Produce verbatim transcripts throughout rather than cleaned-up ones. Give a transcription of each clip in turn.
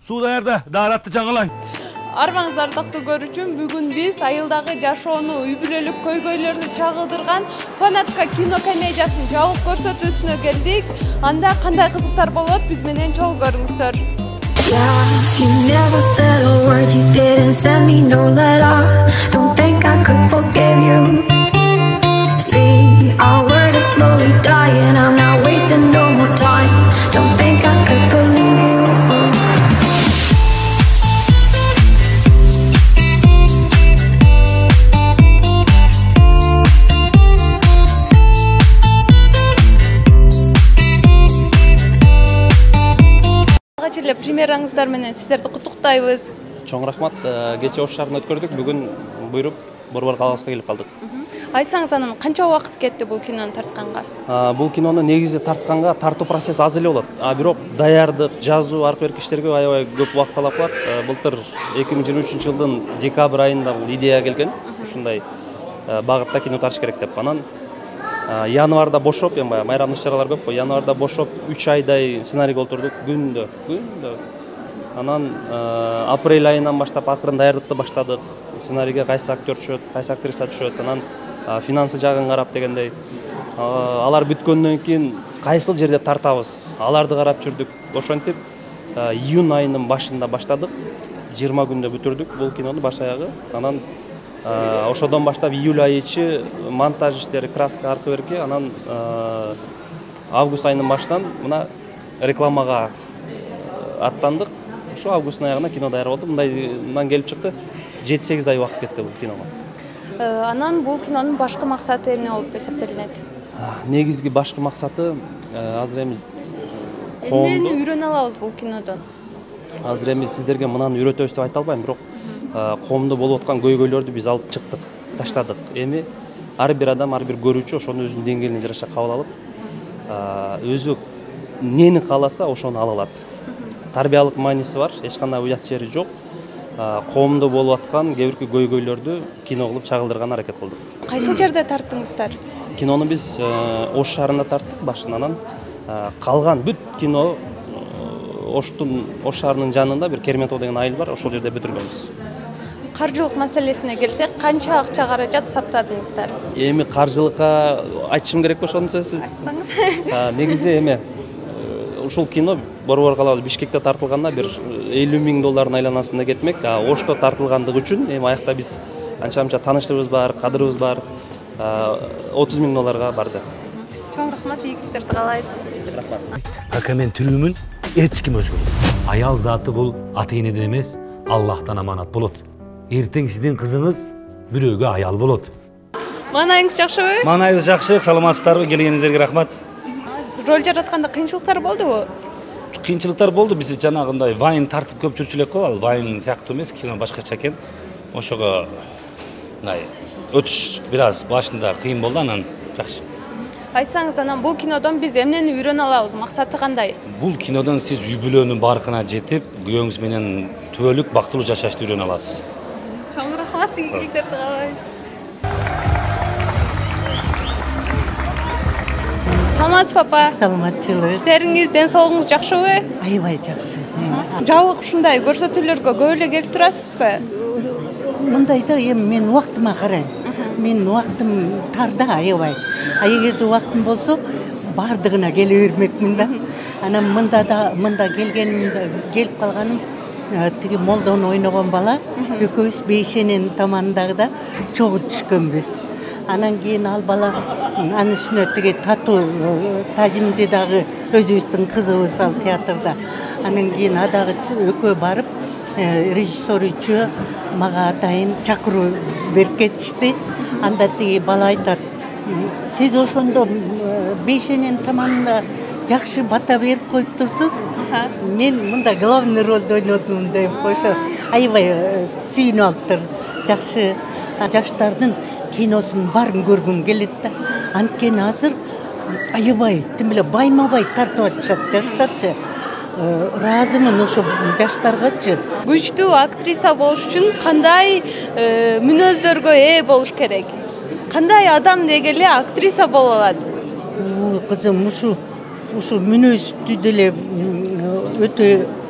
Суу даярда, daaratты жаңылаң. Арбаңыз ардактуу көрүүчүм, бүгүн биз айылдагы жашоону, үй бүлөлүк көйгөйлөрдү чагылдырган Фанатка кино комедиясын жабык көрсөтүүсүнө келдик. Анда кандай кызыктар болот, биз менен чогуу көрүңүздөр. You never said a word, you didn't send me no letter. Don't think I could forgive you. See, our word is slowly dying, I'm not wasting no more time. Don't think I could believe you. Эле премьераңыздар менен сиздерди куттуктайбыз. Чоң рахмат. Кече Ош шаарында өткөрдүк. Бүгүн буйруп Борбор калыбызга келип калдык. Айтсаңыз, анан канча убакыт кетти бул кинону тартканга? Бул кинону негизи тартканга тартуу процесс аз эле болот. А бирок даярдык, жазуу, аркы берки иштерге аябай көп убакыт талап кылат. Былтыр эки миң жыйырма үчүнчү жылдын декабрь айында бул идея келген. Ушундай багытта кино тартыш керек деп. Анан январда бошоп, эми майрамдык иш-чаралар көп го. Январда бошоп үч айдай сценарийге олтурдук, күндө, күндө. Анан апрель айынан баштап акырын даярдыкты баштадык. Сценарийге кайсы актер түшөт, кайсы актриса түшөт, анан финансы жагын карап дегендей. Алар бүткөндөн кийин кайсыл жерде тартабыз, аларды карап жүрдүк. Ошентип июнь айынын башында баштадык. жыйырма күндө бүтүрдүк бул кинону баш аягы. Анан ошодон баштап июль айы ичи монтаж иштери, краска, аркы берки, анан август айынын башынан мына рекламага аттандык. Ошо августтун аягына кино даяр болду. Мындан келип чыкты. жети сегиз ай убакыт кетти бул киного. Анан бул кинонун башкы максаты эмне болуп эсептелинет? Негизги башкы максаты азыр эми эмнени үйрөнө алабыз бул кинодон? Азыр эми сиздерге мынаны үйрөтөбүз деп айта албайм, бирок коомдо болуп аткан көйгөйлөрдү биз алып чыктык, таштадык. Эми ар бир адам, ар бир көрүүчү ошону өзүнүн деңгээлине жараша кабыл алып, өзү эмнени кааласа ошону ала алат. Тарбиялык мааниси бар, эч кандай уят жери жок. Коомдо болуп аткан кээ бирки көйгөйлөрдү кино кылып чагылдырганга аракет кылдык. Кайсыл жерде тарттыңыздар? Кинону биз Ош шаарында тарттык башынан. Калган бүт кино Оштун, Ош шаарынын жанында бир Керметов деген айыл бар, ошол жерде бүтүргөнбүз. Каржылык маселесине келсек, канча акча каражат саптадыңыздар? Эми каржылыкка айтышым керек болсо сөзсүз. Айтсаңыз. Негизи эми ушул кино Борбор калабыз Бишкекте тартылганда бир элүү миң доллардын айланасында кетмек. А Ошто тартылгандыгы үчүн эми аякта биз анча-мынча тааныштарыбыз бар, кадырыбыз бар. отуз миң долларга барды. Чоң рахмат, ийгиликтерди каалайбыз. Рахмат. Ака мен тирүүмүн, эч ким өзгөрбөйт. Аял заты бул ата энеден эмес, Аллахтан аманат болот. Эртең сиздин кызыңыз бирөөгө аял болот. Маанайыңыз жакшыбы? Маанайыбыз жакшы, саламатсыздарбы? Келгениңиздерге рахмат. Роль жаратканда кыйынчылыктар болдубу? Кыйынчылыктар болду. Биз жанагындай вайн тартып көп жүрчү элек го, ал вайн сыяктуу эмес, кино башкача экен. Ошого мындай өтүш бир аз башында кыйын болду, анан жакшы. Айтсаңыз, анан бул кинодон биз эмнени үйрөнө алабыз? Максаты кандай? Бул кинодон сиз үй бүлөнүн баркына жетип, күйөөңүз менен түбөлүк бактылуу жашашты үйрөнө аласыз. Чоң рахмат, ийгиликтерди каалайбыз. Саламатсыз, папа. Саламатчылык. Иштериңиз, ден соолугуңуз жакшыбы? Аябай жакшы. Жабык ушундай көрсөтүүлөргө көп эле келип турасызбы? Мындайда эми мен убактыма карайм. Мен убактым тарда аябай. А эгерде убактым болсо, бардыгына келе бермекмин да. Анан мында да, мында келгенимде, келип калганым тиги молдон ойногон бала, экөөбүз Бейшенен тамандагыда чогуу түшкөнбүз. Анан кийин ал бала анын үстүнө тиги татуу Тазимди дагы өзүбүздүн кызыбыз ал театрда. Анан кийин адагы экөө барып, режиссер үчөө мага атайын чакыруу берип кетишти. Анда тиги бала айтат: "Сиз ошондо Бейшенен таманында жакшы бата берип коюптурсуз. Мен мында главный ролду ойнодум" деп ошо аябай сүйүнүп алыптыр. Жакшы жаштардын киносун барын көргүм келет да. Анткени азыр аябай тим эле байма-бай тартып атышат жаштарчы. Ыраазымын ошо жаштаргачы. Күчтүү актриса болуш үчүн кандай мүнөздөргө ээ болуш керек? Кандай адам дегеле актриса боло алат? Кызым, ушу ушу мүнөздү деле өтө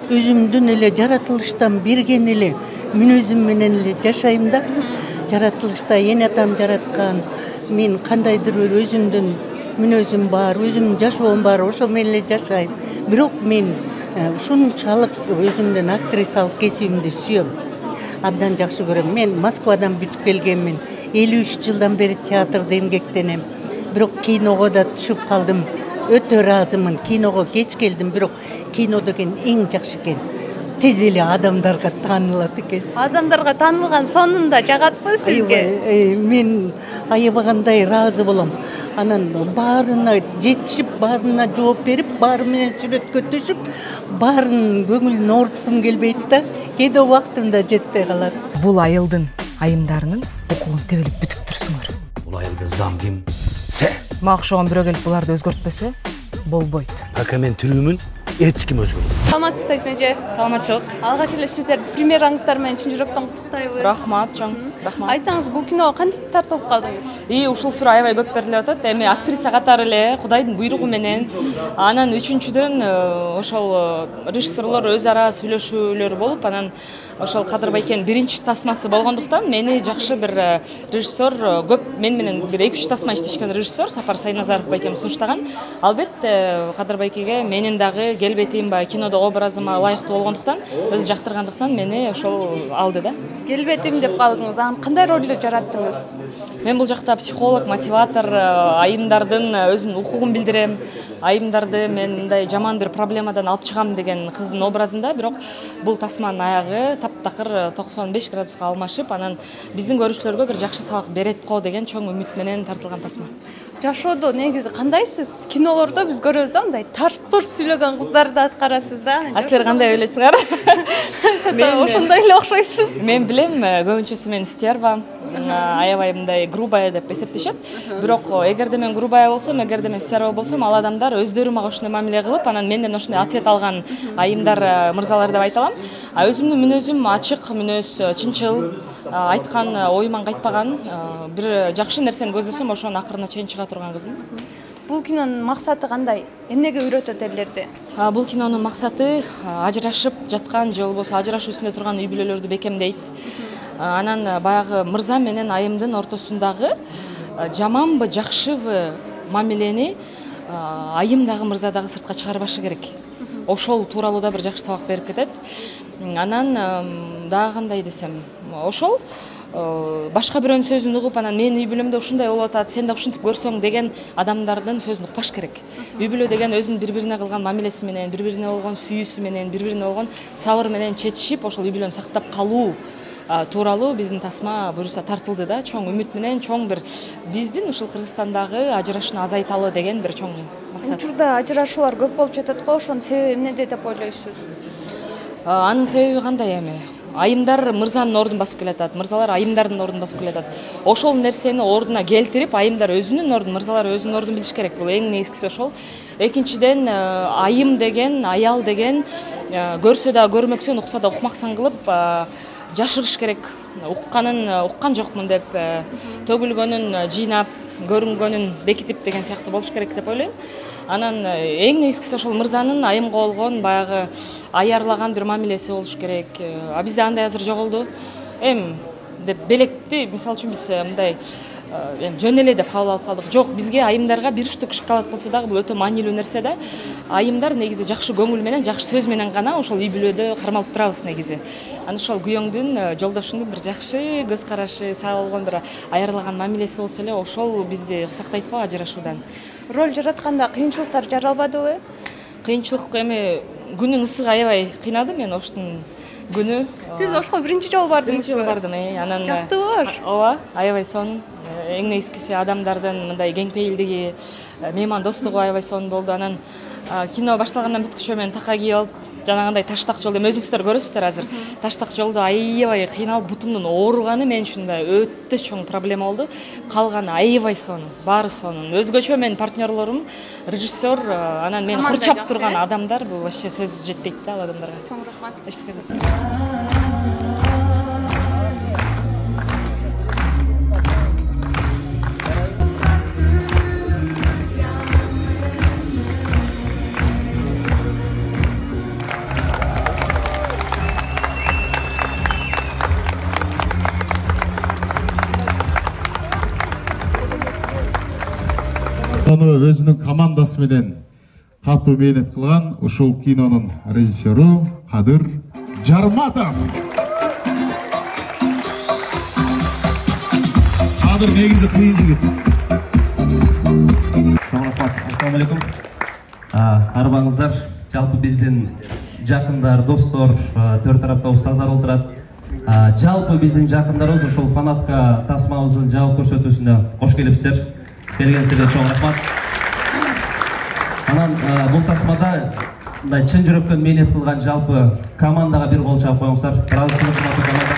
өзүмдүн эле жаратылыштан берген эле мүнөзүм менен эле жашайм да. Жаратылышта эне атам жараткан, мен кандайдыр бир өзүмдүн мүнөзүм бар, өзүмдүн жашоом бар, ошо менен эле жашайм. Бирок мен ушунчалык өзүмдүн актрисалык кесибимди сүйөм. Абдан жакшы көрөм. Мен Москвадан бүтүп келгенмин. элүү үч жылдан бери театрда эмгектенем. Бирок киного да түшүп калдым. Өтө ыраазымын. Киного кеч келдим, бирок кино деген эң жакшы экен. Тез эле адамдарга таанылат экенсиз. Адамдарга таанылган сонунда жагатпы сизге? Мен аябагандай ыраазы болом. Анан баарына жетишип, баарына жооп берип, баары менен сүрөткө түшүп, баарын көңүлүн ооруткум келбейт да. Кээде убактым да жетпей калат. Бул айылдын айымдарынын укугун тебелеп бүтүп турсуңар. Бул айылдын зам ким? Се. Мага окшогон бирөө келип буларды өзгөртпөсө болбойт. Пока мен тирүүмүн, эч ким өзгөрбөйт. Саламатсызбы Тайсым эже? Саламатчылык. Алгач эле сиздерди премьераңыздар менен чын жүрөктөн куттуктайбыз. Рахмат, чоң. Рахмат. Айтсаңыз, бул киного кантип тартылып калдыңыз? И ушул суроо аябай көп берилип атат. Эми актриса катары эле Кудайдын буйругу менен, анан үчүнчүдөн ошол режиссерлор өз ара сүйлөшүүлөр болуп, анан ошол Кадыр Байкенин биринчи тасмасы болгондуктан мени жакшы бир режиссер, көп мен менен бир эки үч тасма иштешкен режиссер Сапар Сайназаров байкем сунуштаган. Албетте Кадыр Байкеге менин дагы келбетим ба, кинодо образыма ылайыктуу болгондуктан, өзү жактыргандыктан мени ошол алды да. Келбетим деп калдыңыз. Анан кандай ролду жараттыңыз? Мен бул жакта психолог, мотиватор, айымдардын өзүнүн укугун билдирем. Айымдарды мен мындай жаман бир проблемадан алып чыгам деген кыздын образында, бирок бул тасманын аягы таптакыр токсон беш градуска алмашып, анан биздин көрүүчүлөргө бир жакшы сабак берет го деген чоң үмүт менен тартылган тасма. Жашоодо негизи кандайсыз? Кинолордо биз көрөбүз да, мындай тарс-турс сүйлөгөн кыздарды аткарасыз да. А силер кандай ойлойсуңар? Мен ошондой эле окшойсуз. Мен билем, көбүнчөсү мен стерва, аябай мындай грубая деп эсептешет. Бирок эгерде мен грубая болсом, эгерде мен стерва болсом, ал адамдар өздөрү мага ошондой мамиле кылып, анан менден ошондой ответ алган айымдар, мырзалар деп айта алам. А өзүмдүн мүнөзүм ачык мүнөз, чынчыл, айткан оюман кайтпаган, бир жакшы нерсени көздөсөм, ошонун акырына чейин чыга турган кызмын. Бул кинонун максаты кандай? Эмнеге үйрөтөт элдерди? Бул кинонун максаты ажырашып жаткан же болбосо ажырашуу үстүндө турган үй бүлөлөрдү бекемдейт. Анан баягы мырза менен айымдын ортосундагы жаманбы, жакшыбы мамилени айым дагы мырза дагы сыртка чыгарбашы керек. Ошол тууралуу да бир жакшы сабак берип кетет. Анан дагы кандай десем, ошол башка бирөөнүн сөзүн угуп, анан менин үй бүлөмдө ушундай болуп атат, сен да ушинтип көрсөң деген адамдардын сөзүн укпаш керек. Үй бүлө деген өзүнүн бири-бирине кылган мамилеси менен, бири-бирине болгон сүйүүсү менен, бири-бирине болгон сабыр менен четишип, ошол үй бүлөнү сактап калуу тууралуу биздин тасма буюрса тартылды да, чоң үмүт менен, чоң бир биздин ушул Кыргызстандагы ажырашууну азайталы деген бир чоң максат. Учурда ажырашуулар көп болуп жатат го, ошонун себеби эмнеде деп ойлойсуз? Анын себеби кандай эми? Айымдар мырзанын ордун басып келатат, мырзалар айымдардын ордун басып келатат. Ошол нерсени ордуна келтирип, айымдар өзүнүн ордун, мырзалар өзүнүн ордун билиш керек. Бул эң негизгиси ошол. Экинчиден, айым деген, аял деген көрсө да көрмөксөн, укса да укмаксан кылып жашырыш керек. Укканын уккан жокмун деп, төгүлгөнүн жыйнап, көрүнгөнүн бекитип деген сыяктуу болуш керек деп ойлойм. Анан эң негизгиси ошол мырзанын айымга болгон баягы аярлаган бир мамилеси болуш керек. А бизде андай азыр жоголду. Эм деп белекти, мисалы үчүн биз мындай эм жөн эле деп кабыл алып калдык. Жок, бизге айымдарга бир штук шоколад болсо дагы бул өтө маанилүү нерсе да. Айымдар негизи жакшы көңүл менен, жакшы сөз менен гана ошол үй бүлөдө кармалып турабыз негизи. Анан ошол күйөөңдүн, жолдошуңдун бир жакшы көз карашы, сага болгон бир аярлаган мамилеси болсо эле ошол бизди сактайт го ажырашуудан. Роль жаратканда кыйынчылыктар жаралбадыбы? Кыйынчылык эми күнүн ысыгы аябай кыйнады мен оштун күнү. Сиз ошко биринчи жолу бардыңызбы? Биринчи жолу бардым, анан жактыбы? Ооба, аябай сонун. Эң негизгиси адамдардын мындай кеңпейилдиги, мейман достугу аябай сонун болду. Анан кино башталгандан бүткүчө мен така кийип алып, жанагындай таштак жолдо, эми өзүңүздөр көрөсүздөр азыр. Таштак жолдо аябай кыйналып, бутумдун ооруганы мен үчүн да өтө чоң проблема болду. Калганы аябай сонун, баары сонун. Өзгөчө менин партнерлорум, режиссер, анан мени курчап турган адамдар, бул вообще сөз жетпейт да ал адамдарга. Чоң рахмат. Эчтеке. Аны өзүнүн командасы менен катуу мээнет кылган ушул кинонун режиссеру Кадыр Жарматов. Кадыр негизи кыйын жигит. Ассаламу алейкум. Арбаңыздар, жалпы биздин жакындар, достор, төрт тарапта устаздар отурат. Жалпы биздин жакындарыбыз ошол фанатка тасмабыздын жабык көрсөтүүсүнө кош келипсиздер. Келгениңиздерге чоң рахмат. Анан бул тасмада мындай чын жүрөктөн мээнет кылган жалпы командага бир кол чаап коюңуздар. Ыраазычылык команда.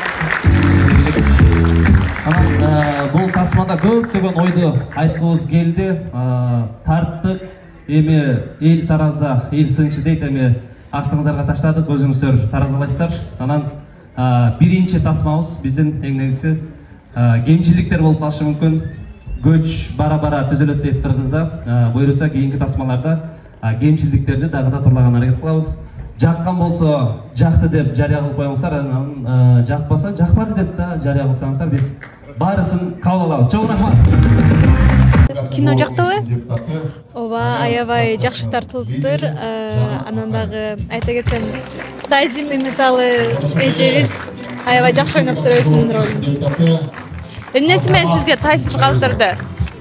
Анан бул тасмада көптөгөн ойду айткыбыз келди, тарттык. Эми эл тараза, эл сынчы дейт, эми астыңыздарга таштадык, өзүңүздөр таразалайсыздар. Анан биринчи тасмабыз биздин эң негизи кемчиликтер болуп калышы мүмкүн. Көч бара-бара түзөлөт дейт кыргызда. Буйруса кийинки тасмаларда кемчилдиктерди дагы да турлаган аракет кылабыз. Жаккан болсо жакты деп жарыя кылып коюңуздар, анан жакпаса жакпады деп да жарыя кылсаңыздар, биз баарысын кабыл алабыз. Чоң рахмат. Кино жактыбы? Ооба, аябай жакшы тартылыптыр. Анан дагы айта кетсем, Тайзи Мемиталы эжебиз аябай жакшы ойноптур өзүнүн ролун. Эмнеси менен сизге таасир калтырды?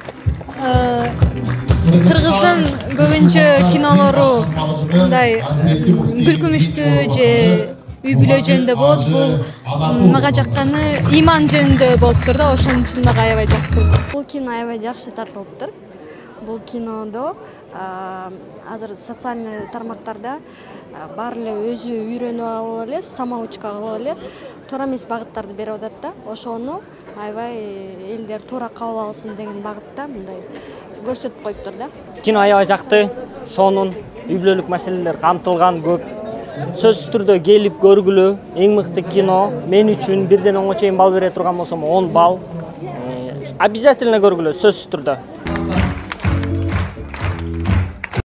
Кыргыздын көбүнчө кинолору мындай күлкүмүштүү же үй бүлө жөнүндө болот. Бул мага жакканы иман жөнүндө болуптур да, ошонун үчүн мага аябай жакты. Бул кино аябай жакшы тартылыптыр. Бул кинодо азыр социальный тармактарда баары эле өзү үйрөнүп алып эле, самоучка кылып эле туура эмес багыттарды берип атат да. Ошону аябай элдер туура кабыл алсын деген багытта мындай көрсөтүп коюптур да. Кино аябай жакты, сонун үй бүлөлүк маселелер камтылган көп. Сөзсүз түрдө келип көргүлө, эң мыкты кино. Мен үчүн бирден онго чейин балл бере турган болсом он балл. Обязательно көргүлө, сөзсүз түрдө.